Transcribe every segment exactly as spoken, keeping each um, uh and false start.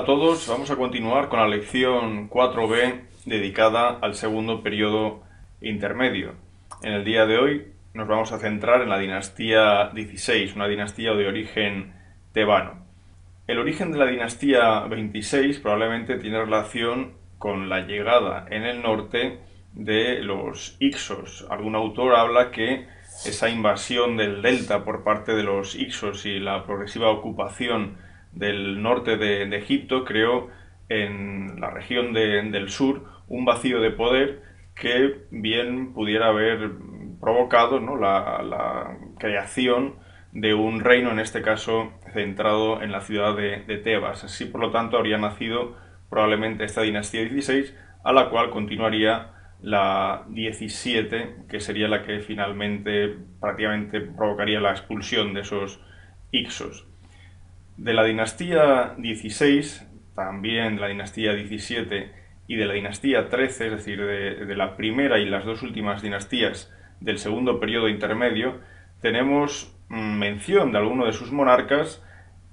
Hola a todos, vamos a continuar con la lección cuatro b dedicada al segundo periodo intermedio. En el día de hoy nos vamos a centrar en la dinastía dieciséis, una dinastía de origen tebano. El origen de la dinastía veintiséis probablemente tiene relación con la llegada en el norte de los Hicsos. Algún autor habla que esa invasión del delta por parte de los Hicsos y la progresiva ocupación del norte de, de Egipto creó en la región de, del sur un vacío de poder que bien pudiera haber provocado, ¿no?, la, la creación de un reino, en este caso centrado en la ciudad de, de Tebas. Así, por lo tanto, habría nacido probablemente esta dinastía dieciséis, a la cual continuaría la diecisiete, que sería la que finalmente prácticamente provocaría la expulsión de esos Hicsos. De la dinastía dieciséis, también de la dinastía diecisiete y de la dinastía trece, es decir, de, de la primera y las dos últimas dinastías del segundo periodo intermedio, tenemos mención de alguno de sus monarcas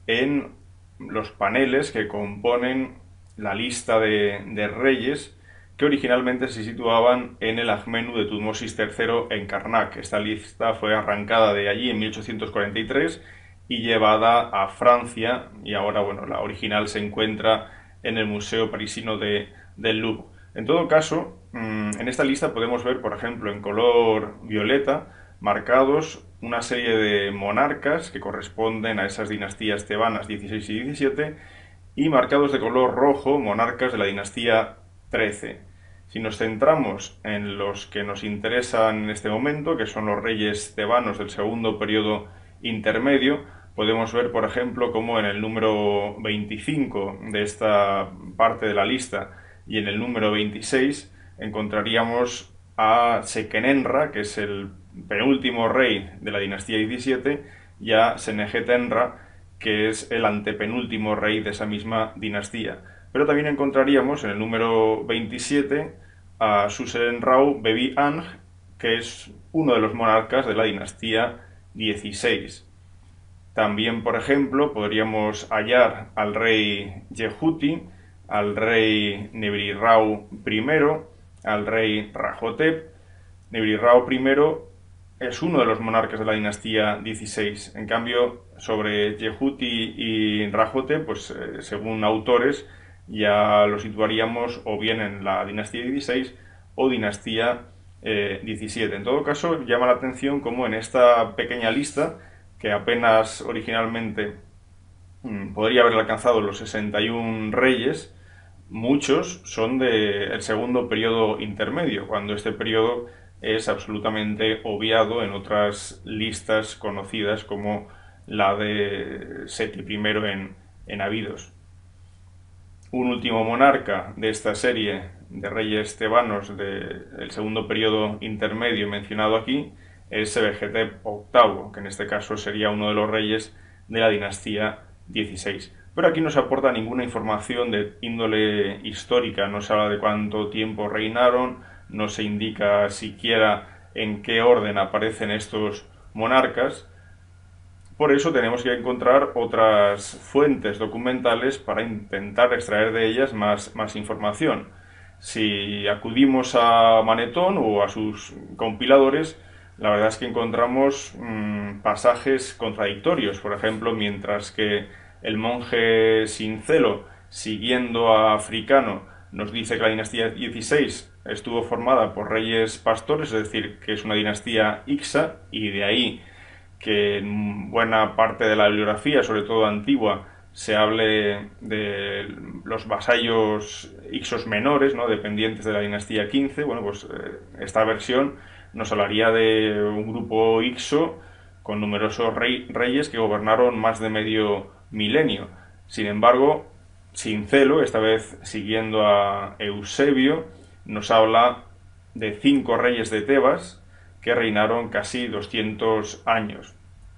en los paneles que componen la lista de, de reyes que originalmente se situaban en el Agmenú de Tutmosis tercero en Karnak. Esta lista fue arrancada de allí en mil ochocientos cuarenta y tres y llevada a Francia, y ahora, bueno, la original se encuentra en el Museo Parisino de, del Louvre. En todo caso, en esta lista podemos ver, por ejemplo, en color violeta, marcados una serie de monarcas que corresponden a esas dinastías tebanas dieciséis y diecisiete, y marcados de color rojo, monarcas de la dinastía trece. Si nos centramos en los que nos interesan en este momento, que son los reyes tebanos del segundo periodo intermedio, podemos ver, por ejemplo, como en el número veinticinco de esta parte de la lista y en el número veintiséis encontraríamos a Sekenenra, que es el penúltimo rey de la dinastía diecisiete, y a Senejetenra, que es el antepenúltimo rey de esa misma dinastía. Pero también encontraríamos en el número veintisiete a Suserenrau Bebi Ang, que es uno de los monarcas de la dinastía dieciséis. También, por ejemplo, podríamos hallar al rey Yehuti, al rey Nebrirrau primero, al rey Rahotep. Nebrirrau primero es uno de los monarcas de la dinastía dieciséis. En cambio, sobre Yehuti y Rahotep, pues eh, según autores, ya lo situaríamos o bien en la dinastía dieciséis o dinastía eh, diecisiete. En todo caso, llama la atención como en esta pequeña lista, que apenas originalmente mmm, podría haber alcanzado los sesenta y uno reyes, muchos son del segundo periodo intermedio, cuando este periodo es absolutamente obviado en otras listas conocidas como la de Seti primero en, en Abidos. Un último monarca de esta serie de reyes tebanos del segundo periodo intermedio mencionado aquí es Sebekhetep octavo, que en este caso sería uno de los reyes de la dinastía dieciséis. Pero aquí no se aporta ninguna información de índole histórica, no se habla de cuánto tiempo reinaron, no se indica siquiera en qué orden aparecen estos monarcas. Por eso tenemos que encontrar otras fuentes documentales para intentar extraer de ellas más, más información. Si acudimos a Manetón o a sus compiladores, la verdad es que encontramos mmm, pasajes contradictorios. Por ejemplo, mientras que el monje Sincelo, siguiendo a Africano, nos dice que la dinastía dieciséis estuvo formada por reyes pastores, es decir, que es una dinastía Ixa, y de ahí que en buena parte de la bibliografía, sobre todo antigua, se hable de los vasallos Ixos menores, ¿no?, dependientes de la dinastía quince. Bueno, pues eh, esta versión nos hablaría de un grupo Ixo con numerosos rey, reyes que gobernaron más de medio milenio. Sin embargo, Sincelo, esta vez siguiendo a Eusebio, nos habla de cinco reyes de Tebas que reinaron casi doscientos años.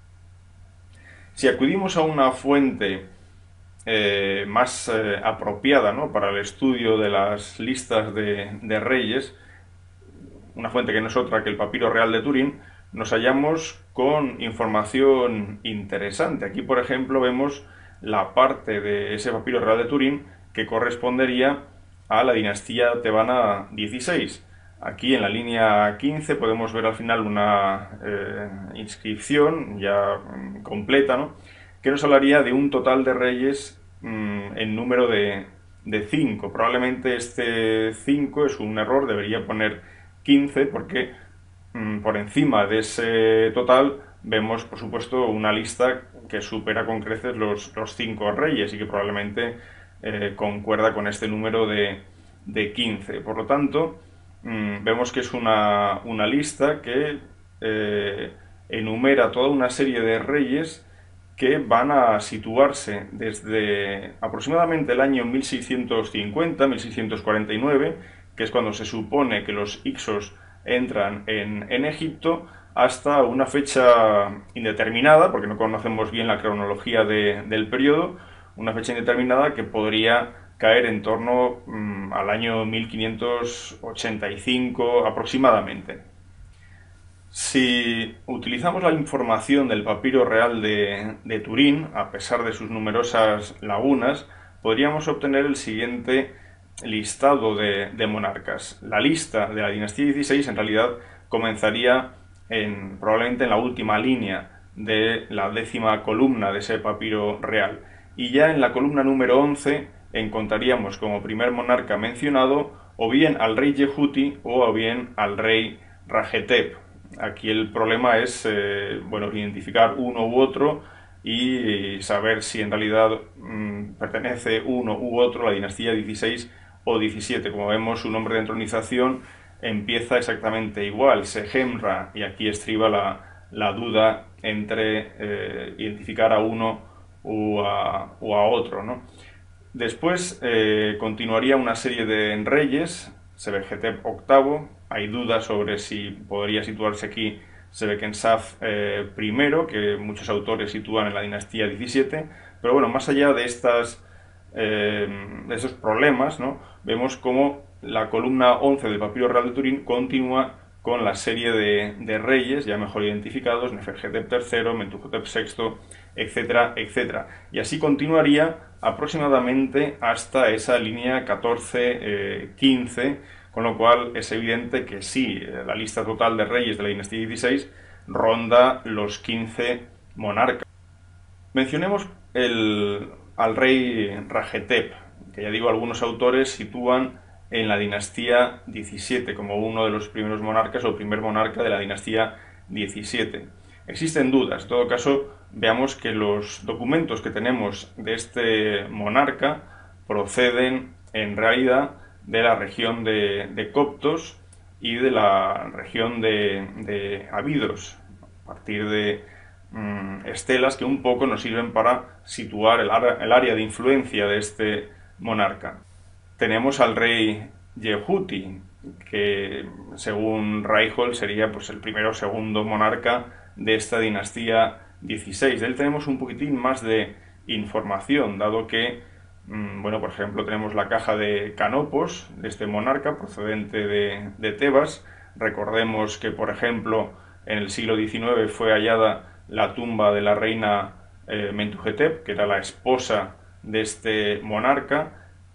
Si acudimos a una fuente eh, más eh, apropiada, ¿no?, para el estudio de las listas de, de reyes, una fuente que no es otra que el Papiro Real de Turín, nos hallamos con información interesante. Aquí, por ejemplo, vemos la parte de ese papiro real de Turín que correspondería a la dinastía tebana dieciséis. Aquí en la línea quince podemos ver al final una eh, inscripción ya mm, completa, ¿no?, que nos hablaría de un total de reyes mmm, en número de cinco. Probablemente este cinco es un error, debería poner quince porque mmm, por encima de ese total vemos, por supuesto, una lista que supera con creces los, los cinco reyes y que probablemente eh, concuerda con este número de, de quince. Por lo tanto, mmm, vemos que es una, una lista que eh, enumera toda una serie de reyes que van a situarse desde aproximadamente el año mil seiscientos cincuenta, mil seiscientos cuarenta y nueve, que es cuando se supone que los Hicsos entran en, en Egipto, hasta una fecha indeterminada, porque no conocemos bien la cronología de, del periodo, una fecha indeterminada que podría caer en torno mmm, al año mil quinientos ochenta y cinco aproximadamente. Si utilizamos la información del papiro real de, de Turín, a pesar de sus numerosas lagunas, podríamos obtener el siguiente listado de, de monarcas. La lista de la dinastía dieciséis en realidad comenzaría en, probablemente en la última línea de la décima columna de ese papiro real. Y ya en la columna número once encontraríamos como primer monarca mencionado o bien al rey Yehuti o bien al rey Rajetep. Aquí el problema es eh, bueno, identificar uno u otro y saber si en realidad mmm, pertenece uno u otro a la dinastía dieciséis o diecisiete. Como vemos, su nombre de entronización empieza exactamente igual, Sehemra, y aquí estriba la, la duda entre eh, identificar a uno u a, o a otro, ¿no? Después eh, continuaría una serie de reyes, Sebejetep octavo, hay dudas sobre si podría situarse aquí Sebekensaf eh, primero, que muchos autores sitúan en la dinastía diecisiete, pero bueno, más allá de, estas, eh, de estos problemas, ¿no?, vemos cómo la columna once del papiro real de Turín continúa con la serie de, de reyes ya mejor identificados, Neferjetep tercero, Mentuhotep sexto, etcétera, etcétera. Y así continuaría aproximadamente hasta esa línea catorce quince, eh, con lo cual es evidente que sí, la lista total de reyes de la dinastía dieciséis ronda los quince monarcas. Mencionemos el, al rey Rajetep, que ya digo, algunos autores sitúan en la dinastía diecisiete como uno de los primeros monarcas o primer monarca de la dinastía diecisiete. Existen dudas, en todo caso veamos que los documentos que tenemos de este monarca proceden en realidad de la región de, de Coptos y de la región de, de Abidos, a partir de mmm, estelas que un poco nos sirven para situar el, el área de influencia de este monarca. Tenemos al rey Yehuti, que según Reichhold sería pues, el primero o segundo monarca de esta dinastía dieciséis. De él tenemos un poquitín más de información, dado que, mmm, bueno, por ejemplo, tenemos la caja de Canopos de este monarca procedente de, de Tebas. Recordemos que, por ejemplo, en el siglo diecinueve fue hallada la tumba de la reina eh, Mentuhotep, que era la esposa de este monarca.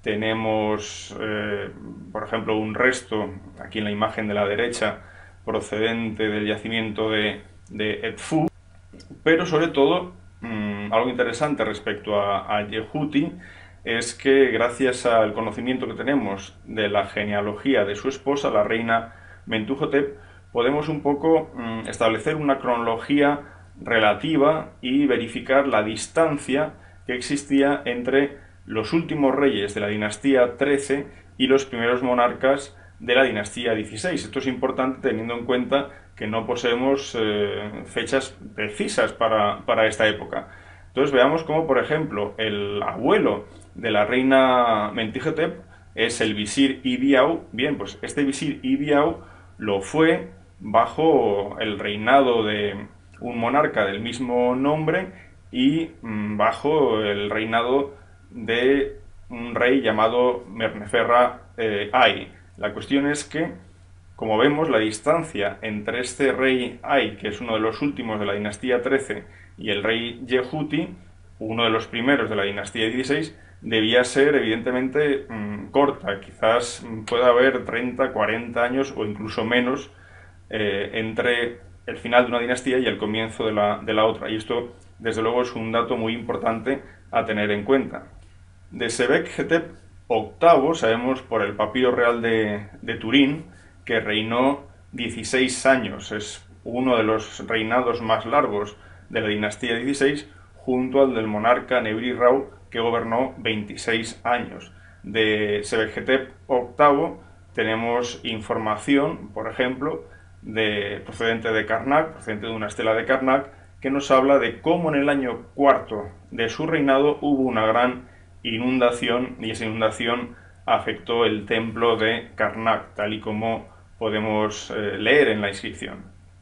Tenemos, eh, por ejemplo, un resto, aquí en la imagen de la derecha, procedente del yacimiento de, de Edfu, pero sobre todo, mmm, algo interesante respecto a, a Yehuti es que gracias al conocimiento que tenemos de la genealogía de su esposa, la reina Mentuhotep, podemos un poco mmm, establecer una cronología relativa y verificar la distancia que existía entre los últimos reyes de la dinastía trece y los primeros monarcas de la dinastía dieciséis. Esto es importante teniendo en cuenta que no poseemos eh, fechas precisas para, para esta época. Entonces veamos cómo, por ejemplo, el abuelo de la reina Mentuhotep es el visir Ibiau. Bien, pues este visir Ibiau lo fue bajo el reinado de un monarca del mismo nombre y mmm, bajo el reinado de un rey llamado Merneferra eh, Ay. La cuestión es que, como vemos, la distancia entre este rey Ay, que es uno de los últimos de la dinastía trece, y el rey Yehuti uno de los primeros de la dinastía dieciséis, debía ser evidentemente mmm, corta. Quizás pueda haber treinta, cuarenta años o incluso menos eh, entre el final de una dinastía y el comienzo de la, de la otra. Y esto, desde luego, es un dato muy importante a tener en cuenta. De Sebek-Hetep octavo sabemos por el papiro real de, de Turín que reinó dieciséis años. Es uno de los reinados más largos de la dinastía dieciséis, junto al del monarca Nebri-Rau, que gobernó veintiséis años. De Sebek-Hetep octavo tenemos información, por ejemplo, de, procedente de Karnak, procedente de una estela de Karnak, que nos habla de cómo en el año cuarto de su reinado hubo una gran inundación, y esa inundación afectó el templo de Karnak, tal y como podemos eh, leer en la inscripción.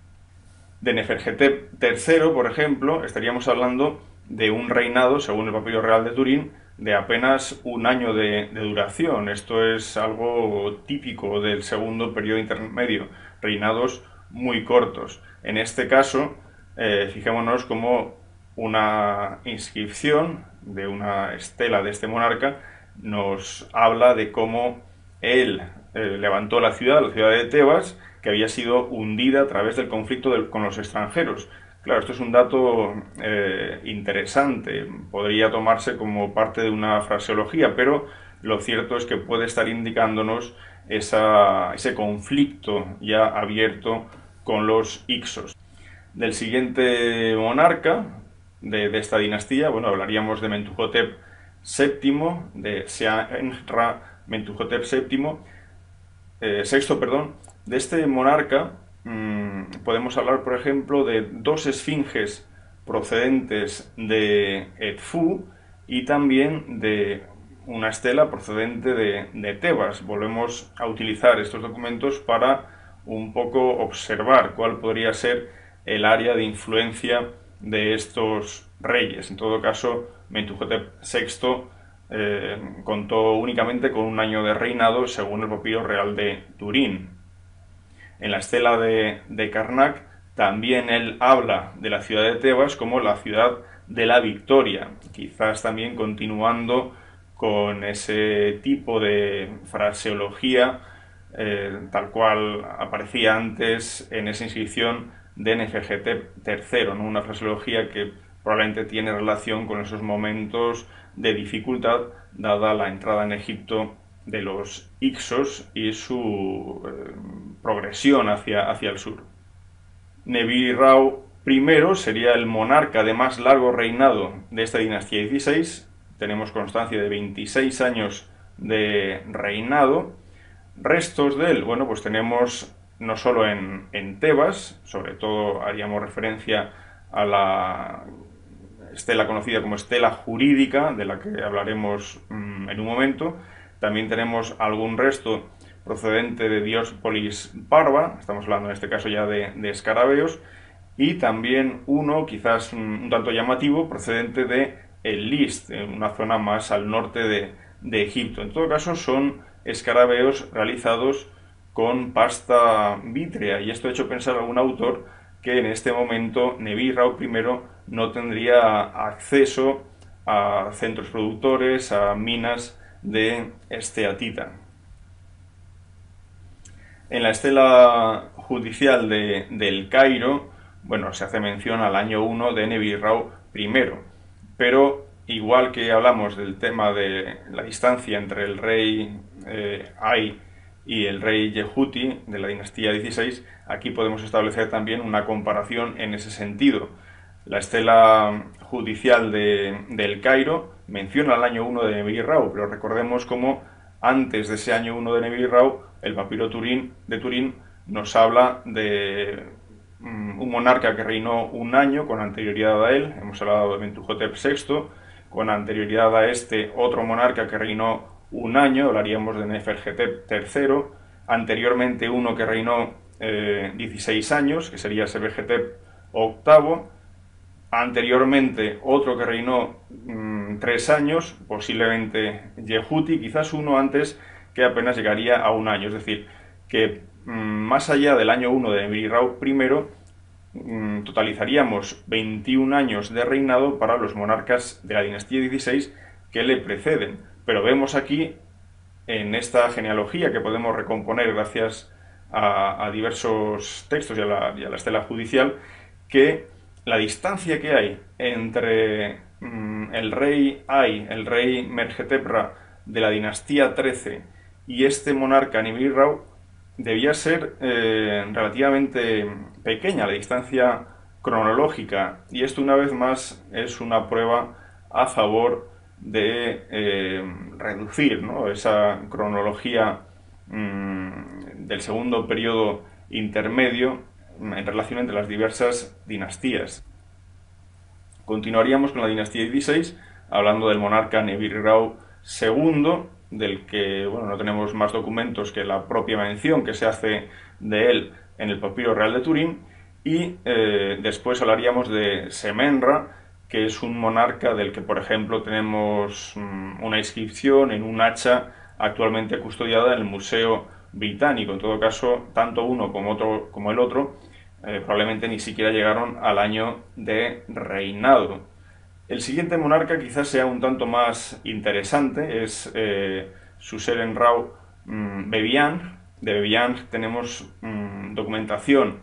De Neferhetep tercero, por ejemplo, estaríamos hablando de un reinado, según el papiro real de Turín, de apenas un año de, de duración. Esto es algo típico del segundo periodo intermedio, reinados muy cortos. En este caso, eh, fijémonos como una inscripción de una estela de este monarca nos habla de cómo él eh, levantó la ciudad, la ciudad de Tebas, que había sido hundida a través del conflicto del, con los extranjeros. Claro, esto es un dato eh, interesante, podría tomarse como parte de una fraseología, pero lo cierto es que puede estar indicándonos esa, ese conflicto ya abierto con los Hicsos. Del siguiente monarca de, de esta dinastía, bueno, hablaríamos de Mentuhotep séptimo, de Seanra Mentuhotep séptimo, eh, sexto, perdón. De este monarca mmm, podemos hablar, por ejemplo, de dos esfinges procedentes de Edfu y también de una estela procedente de, de Tebas. Volvemos a utilizar estos documentos para un poco observar cuál podría ser el área de influencia de estos reyes. En todo caso, Mentuhotep sexto eh, contó únicamente con un año de reinado, según el papiro real de Turín. En la estela de, de Karnak también él habla de la ciudad de Tebas como la ciudad de la victoria, quizás también continuando con ese tipo de fraseología eh, tal cual aparecía antes en esa inscripción de Neferhetep tercero, ¿no? Una fraseología que probablemente tiene relación con esos momentos de dificultad dada la entrada en Egipto de los Hicsos y su eh, progresión hacia, hacia el sur. Nebri-Rau primero sería el monarca de más largo reinado de esta dinastía dieciséis. Tenemos constancia de veintiséis años de reinado. Restos de él, bueno, pues tenemos no solo en, en Tebas, sobre todo haríamos referencia a la estela conocida como estela jurídica, de la que hablaremos mmm, en un momento. También tenemos algún resto procedente de Diospolis Parva, estamos hablando en este caso ya de, de escarabeos, y también uno, quizás un, un tanto llamativo, procedente de El List, en una zona más al norte de, de Egipto. En todo caso son escarabeos realizados con pasta vítrea, y esto ha hecho pensar a algún autor que en este momento Nebri-Rau primero no tendría acceso a centros productores, a minas de esteatita. En la estela judicial de, del Cairo, bueno, se hace mención al año uno de Nebri-Rau primero, pero igual que hablamos del tema de la distancia entre el rey eh, Ay y el rey Yehuti de la dinastía dieciséis, aquí podemos establecer también una comparación en ese sentido. La estela judicial de, del Cairo menciona el año uno de Nebri-Rau, pero recordemos cómo antes de ese año uno de Nebri-Rau, el papiro Turín, de Turín nos habla de um, un monarca que reinó un año con anterioridad a él. Hemos hablado de Mentuhotep sexto, con anterioridad a este otro monarca que reinó un año, hablaríamos de Neferhetep tercero, anteriormente uno que reinó eh, dieciséis años, que sería Sebek-Hetep octavo, anteriormente otro que reinó mmm, tres años, posiblemente Yehuti, quizás uno antes que apenas llegaría a un año, es decir, que mmm, más allá del año uno de Nebri-Rau primero, mm, totalizaríamos veintiún años de reinado para los monarcas de la dinastía dieciséis que le preceden. Pero vemos aquí, en esta genealogía que podemos recomponer gracias a, a diversos textos y a, la, y a la estela judicial, que la distancia que hay entre mmm, el rey Ay, el rey Mergetepra de la dinastía trece y este monarca Nibiru debía ser eh, relativamente pequeña, la distancia cronológica, y esto una vez más es una prueba a favor de eh, reducir, ¿no?, esa cronología mmm, del segundo periodo intermedio en relación entre las diversas dinastías. Continuaríamos con la dinastía dieciséis, hablando del monarca Nibiru segundo, del que bueno, no tenemos más documentos que la propia mención que se hace de él en el Papiro Real de Turín, y eh, después hablaríamos de Semenra, que es un monarca del que, por ejemplo, tenemos mmm, una inscripción en un hacha actualmente custodiada en el Museo Británico. En todo caso, tanto uno como, otro, como el otro eh, probablemente ni siquiera llegaron al año de reinado. El siguiente monarca quizás sea un tanto más interesante, es eh, Suserenrao mmm, Bevian. De Bevian tenemos mmm, documentación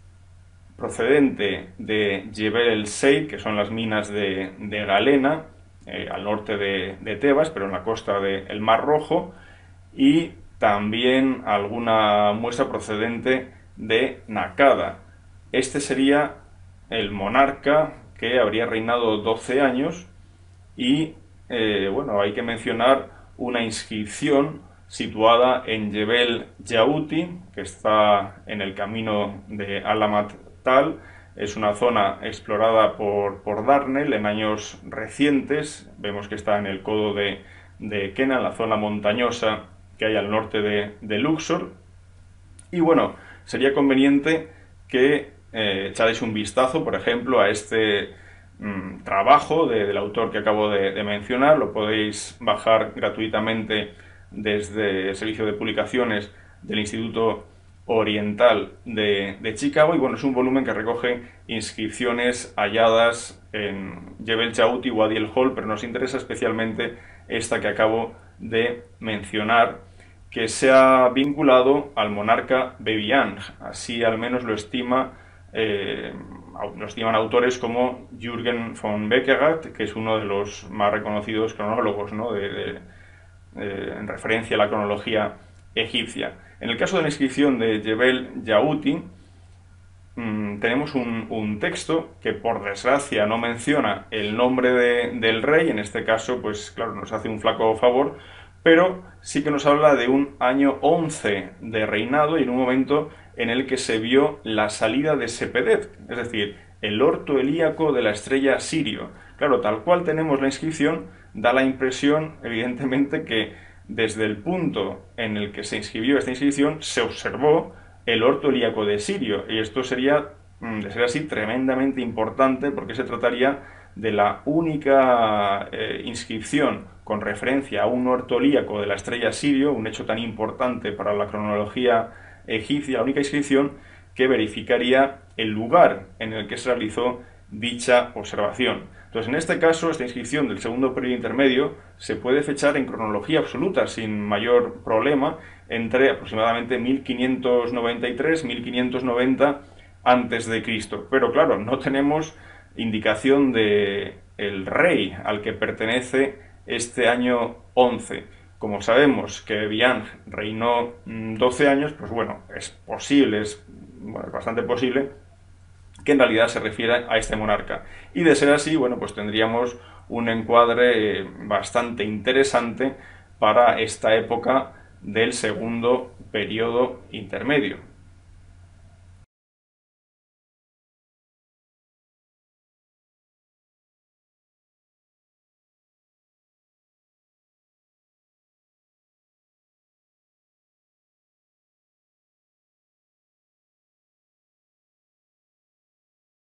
procedente de Jebel el Sei, que son las minas de, de Galena, eh, al norte de, de Tebas, pero en la costa del Mar Rojo, y también alguna muestra procedente de Nakada. Este sería el monarca que habría reinado doce años y, eh, bueno, hay que mencionar una inscripción situada en Jebel Yauti, que está en el camino de Alamat Tal. Es una zona explorada por, por Darnell en años recientes. Vemos que está en el codo de, de Kenan, la zona montañosa que hay al norte de, de Luxor. Y bueno, sería conveniente que eh, echarais un vistazo, por ejemplo, a este mmm, trabajo de, del autor que acabo de, de mencionar. Lo podéis bajar gratuitamente desde el servicio de publicaciones del Instituto Oriental de, de Chicago, y bueno, es un volumen que recoge inscripciones halladas en Jebel Yauti y Wadi el Hol, pero nos interesa especialmente esta que acabo de mencionar, que se ha vinculado al monarca Bevian. Así al menos lo estima eh, lo estiman autores como Jürgen von Beckerath, que es uno de los más reconocidos cronólogos, ¿no?, de, de, eh, en referencia a la cronología egipcia. En el caso de la inscripción de Jebel Yauti, mmm, tenemos un, un texto que por desgracia no menciona el nombre de, del rey. En este caso, pues claro, nos hace un flaco favor, pero sí que nos habla de un año once de reinado y en un momento en el que se vio la salida de Sepedet, es decir, el orto helíaco de la estrella Sirio. Claro, tal cual tenemos la inscripción, da la impresión, evidentemente, que desde el punto en el que se inscribió esta inscripción se observó el orto helíaco de Sirio, y esto sería, de ser así, tremendamente importante, porque se trataría de la única eh, inscripción con referencia a un orto helíaco de la estrella Sirio, un hecho tan importante para la cronología egipcia, la única inscripción que verificaría el lugar en el que se realizó dicha observación. Entonces, en este caso, esta inscripción del segundo periodo intermedio se puede fechar en cronología absoluta sin mayor problema entre aproximadamente mil quinientos noventa y tres y mil quinientos noventa antes de Cristo. Pero claro, no tenemos indicación de el rey al que pertenece este año once. Como sabemos que Bevian reinó doce años, pues bueno, es posible, es, bueno, es bastante posible que en realidad se refiera a este monarca. Y de ser así, bueno, pues tendríamos un encuadre bastante interesante para esta época del segundo periodo intermedio.